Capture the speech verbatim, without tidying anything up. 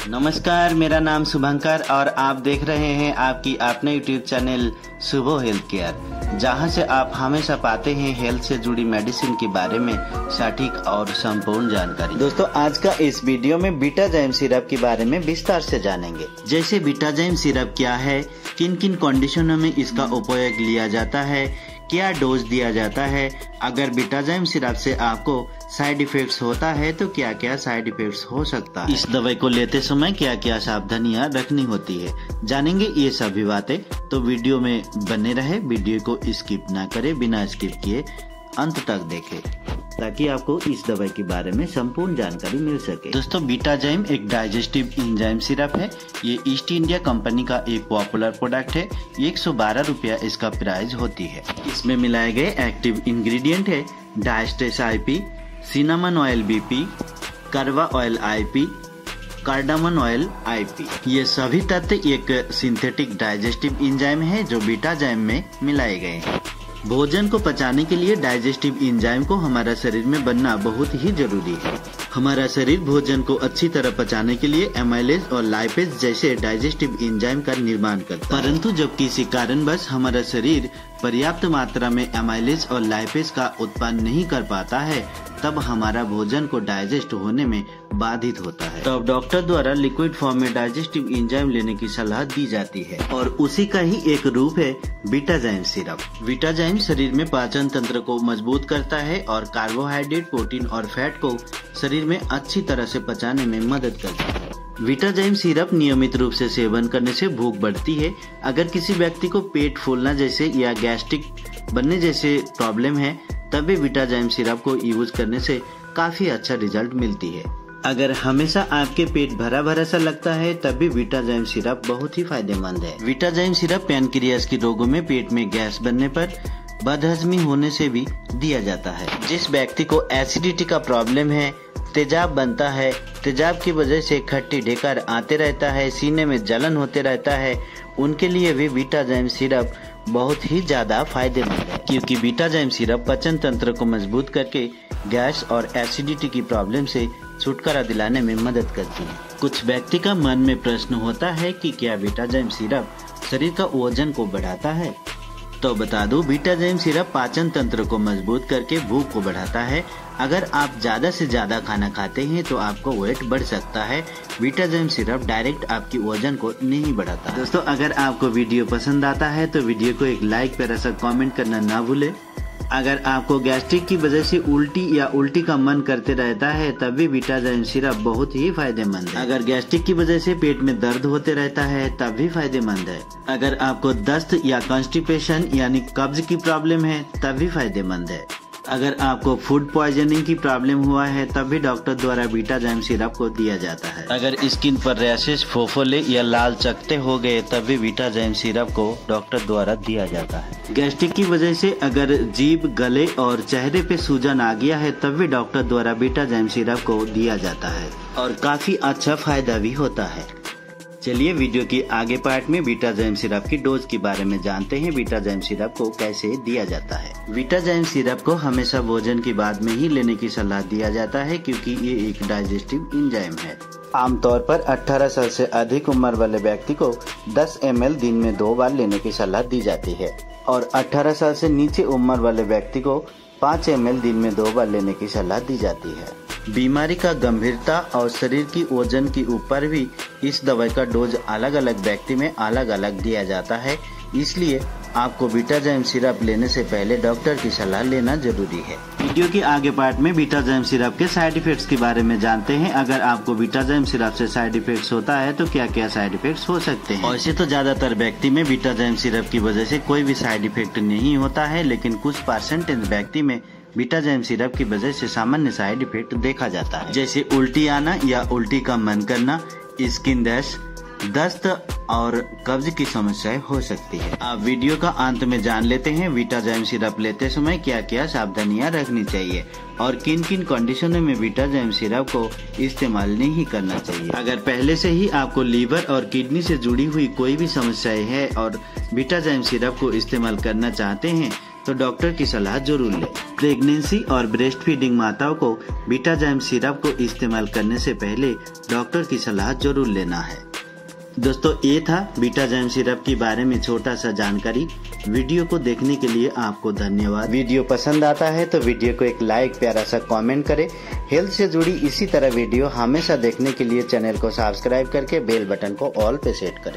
नमस्कार, मेरा नाम शुभंकर और आप देख रहे हैं आपकी अपने YouTube channel Shubho health care, जहां से आप हमेशा पाते हैं हेल्थ से जुड़ी मेडिसिन के बारे में सटीक और संपूर्ण जानकारी। दोस्तों, आज का इस वीडियो में बीटाजाइम सिरप के बारे में विस्तार से जानेंगे। जैसे बीटाजाइम सिरप क्या है, किन किन कंडीशनों में इसका उपयोग लिया जाता है, क्या डोज दिया जाता है, अगर बीटाजाइम सिरप से आपको साइड इफेक्ट्स होता है तो क्या क्या साइड इफेक्ट्स हो सकता है, इस दवाई को लेते समय क्या क्या सावधानियां रखनी होती है, जानेंगे ये सभी बातें। तो वीडियो में बने रहे, वीडियो को स्किप ना करें, बिना स्किप किए अंत तक देखें ताकि आपको इस दवाई के बारे में संपूर्ण जानकारी मिल सके। दोस्तों, बीटाजाइम एक डाइजेस्टिव एंजाइम सिरप है। ये ईस्ट इंडिया कंपनी का एक पॉपुलर प्रोडक्ट है। एक सौ बारह रुपया इसका प्राइस होती है। इसमें मिलाए गए एक्टिव इंग्रेडिएंट है diastase IP, cinnamon oil BP, caraway oil IP, cardamom oil IP. ये सभी तत्व एक सिंथेटिक डाइजेस्टिव एंजाइम है जो बीटाजाइम में मिलाए गए हैं। भोजन को पचाने के लिए डाइजेस्टिव एंजाइम को हमारा शरीर में बनना बहुत ही जरूरी है। हमारा शरीर भोजन को अच्छी तरह पचाने के लिए एमाइलेज और लाइपेज जैसे डाइजेस्टिव एंजाइम का निर्माण करता है। परंतु जब किसी कारणवश हमारा शरीर पर्याप्त मात्रा में एमाइलेज और लाइपेज का उत्पादन नहीं कर पाता है, तब हमारा भोजन को डाइजेस्ट होने में बाधित होता है। तब डॉक्टर द्वारा लिक्विड फॉर्म में डाइजेस्टिव एंजाइम लेने की सलाह दी जाती है और उसी का ही एक रूप है बीटाजाइम सिरप। बीटाजाइम शरीर में पाचन तंत्र को मजबूत करता है और कार्बोहाइड्रेट, प्रोटीन और फैट को शरीर में अच्छी तरह से पचाने में मदद करता है। बीटाजाइम सिरप नियमित रूप से सेवन करने से भूख बढ़ती है। अगर किसी व्यक्ति को पेट फूलना जैसे या गैस्ट्रिक बनने जैसे प्रॉब्लम है, तब भी बीटाजाइम सिरप को यूज करने से काफी अच्छा रिजल्ट मिलती है। अगर हमेशा आपके पेट भरा भरा सा लगता है, तब भी बीटाजाइम सिरप बहुत ही फायदेमंद है। बीटाजाइम सिरप पैनक्रियाज के रोगों में पेट में गैस बनने पर, बदहजमी होने से भी दिया जाता है। जिस व्यक्ति को एसिडिटी का प्रॉब्लम है, तेजाब बनता है, तेजाब की वजह से खट्टी ढेकर आते रहता है, सीने में जलन होते रहता है, उनके लिए भी बीटाजाइम सिरप बहुत ही ज्यादा फायदेमंद है, क्योंकि बीटाजाइम सिरप पाचन तंत्र को मजबूत करके गैस और एसिडिटी की प्रॉब्लम से छुटकारा दिलाने में मदद करती है। कुछ व्यक्ति का मन में प्रश्न होता है कि क्या बीटाजाइम सिरप शरीर का वजन को बढ़ाता है? तो बता दूं, बीटाजाइम सिरप पाचन तंत्र को मजबूत करके भूख को बढ़ाता है। अगर आप ज्यादा से ज्यादा खाना खाते हैं तो आपको वेट बढ़ सकता है। बीटाजाइम सिरप डायरेक्ट आपकी वजन को नहीं बढ़ाता। दोस्तों, अगर आपको वीडियो पसंद आता है तो वीडियो को एक लाइक प्यारा सा कमेंट करना ना भूले। अगर आपको गैस्ट्रिक की वजह से उल्टी या उल्टी का मन करते रहता है, तब भी बीटाजाइम सिरप बहुत ही फायदेमंद है। अगर गैस्ट्रिक की वजह से पेट में दर्द होते रहता है, तब भी फायदेमंद है। अगर आपको दस्त या कॉन्स्टिपेशन यानी कब्ज की प्रॉब्लम है, तब भी फायदेमंद है। अगर आपको फूड पॉइजनिंग की प्रॉब्लम हुआ है, तब भी डॉक्टर द्वारा बीटाजाइम सिरप को दिया जाता है। अगर स्किन पर रैशेस, फोफोले या लाल चकत्ते हो गए, तब भी बीटाजाइम सिरप को डॉक्टर द्वारा दिया जाता है। गैस्ट्रिक की वजह से अगर जीभ, गले और चेहरे पे सूजन आ गया है, तब भी डॉक्टर द्वारा बीटाजाइम सिरप को दिया जाता है और काफी अच्छा फायदा भी होता है। चलिए वीडियो की आगे पार्ट में बीटाजाइम सिरप की डोज के बारे में जानते हैं। बीटाजाइम सिरप को कैसे दिया जाता है। बीटाजाइम सिरप को हमेशा भोजन के बाद में ही लेने की सलाह दिया जाता है, क्योंकि ये एक डाइजेस्टिव एंजाइम है। आमतौर पर अठारह साल से अधिक उम्र वाले व्यक्ति को दस एम एल दिन में दो बार लेने की सलाह दी जाती है और अठारह साल से नीचे उम्र वाले व्यक्ति को पाँच एम एल दिन में दो बार लेने की सलाह दी जाती है। बीमारी का गंभीरता और शरीर की वजन के ऊपर भी इस दवाई का डोज अलग अलग व्यक्ति में अलग अलग दिया जाता है, इसलिए आपको बीटाजाइम सिरप लेने से पहले डॉक्टर की सलाह लेना जरूरी है। वीडियो के आगे पार्ट में बीटाजाइम सिरप के साइड इफेक्ट्स के बारे में जानते हैं। अगर आपको बीटाजाइम सिरप से साइड इफेक्ट्स होता है तो क्या क्या साइड इफेक्ट्स हो सकते हैं। वैसे तो ज्यादातर व्यक्ति में बीटाजाइम सिरप की वजह से कोई भी साइड इफेक्ट नहीं होता है, लेकिन कुछ परसेंटेज व्यक्ति में बीटाजाइम सिरप की वजह से सामान्य साइड इफेक्ट देखा जाता है, जैसे उल्टी आना या उल्टी का मन करना, स्किन रैश, दस्त और कब्ज की समस्याएं हो सकती है। आप वीडियो का अंत में जान लेते हैं बीटाजाइम सिरप लेते समय क्या क्या सावधानियां रखनी चाहिए और किन किन कंडीशनों में बीटाजाइम सिरप को इस्तेमाल नहीं करना चाहिए। अगर पहले से ही आपको लीवर और किडनी से जुड़ी हुई कोई भी समस्याएं है और बीटाजाइम सिरप को इस्तेमाल करना चाहते हैं, तो डॉक्टर की सलाह जरूर लें। प्रेगनेंसी और ब्रेस्ट फीडिंग माताओं को बीटाजाइम सिरप को इस्तेमाल करने से पहले डॉक्टर की सलाह जरूर लेना है। दोस्तों, ये था बीटाजाइम सिरप के बारे में छोटा सा जानकारी। वीडियो को देखने के लिए आपको धन्यवाद। वीडियो पसंद आता है तो वीडियो को एक लाइक, प्यारा सा कमेंट करें। हेल्थ से जुड़ी इसी तरह वीडियो हमेशा देखने के लिए चैनल को सब्सक्राइब करके बेल बटन को ऑल पे सेट करें।